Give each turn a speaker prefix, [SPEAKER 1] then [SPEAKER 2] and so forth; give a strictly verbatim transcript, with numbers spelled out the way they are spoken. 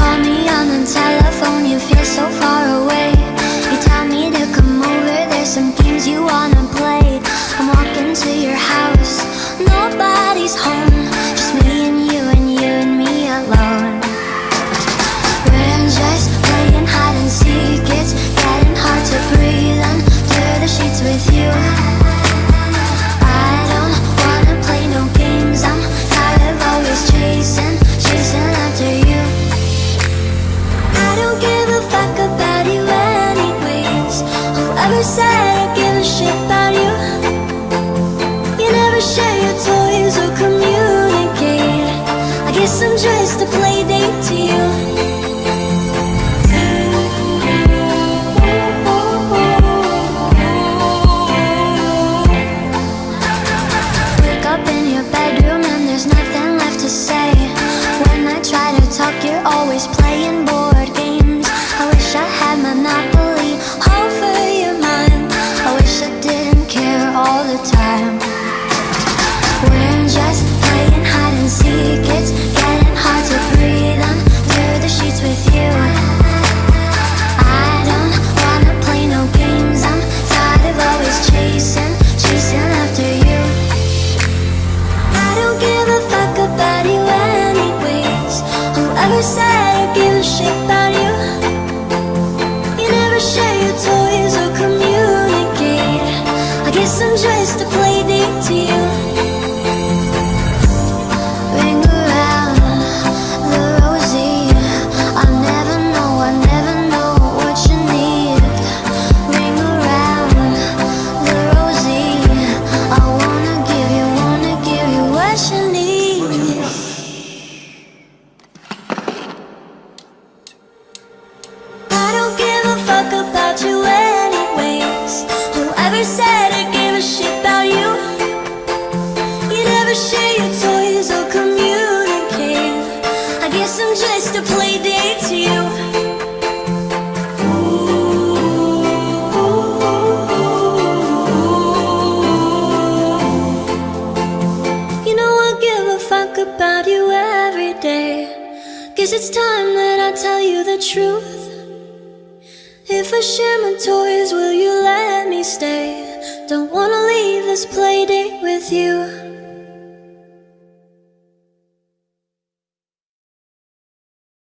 [SPEAKER 1] call me on the telephone, you feel so far away. You tell me to come over, there's some games you wanna play. I'm walking to your house, nobody's home, just me and you and you and me alone. We're just playing hide and seek, it's getting hard to breathe under the sheets with you. I don't wanna play no games, I'm tired of always chasing, chasing after you. I don't give a fuck about you anyways. Whoever said I give a shit about you? You never share your toys or communicate. I guess I'm just a play date to you. Wake up in your bedroom and there's nothing left to say. When I try to talk, you're always playing board games. I wish I had Monopoly over your mind. I wish I didn't care all the time. We're just playing hide and seek, it's getting hard to breathe under the sheets with you. I don't wanna play no games, I'm tired of always chasing, chasing after you. I don't give a fuck about you anyways. Whoever said I give a shit about you? You never share your toys or communicate. I guess I'm just a play date to you. Ring around the rosy, I never know, I never know what you need. Ring around the rosy, I wanna give you, wanna give you what you need. I don't give a fuck about you anyways. Whoever said I give a shit about you? You never share your toys or communicate. I guess I'm just a play date to you. You know I give a fuck about you every day. Guess it's time that I tell you the truth. If I share my toys, will you let me stay? Don't wanna leave this play date with you.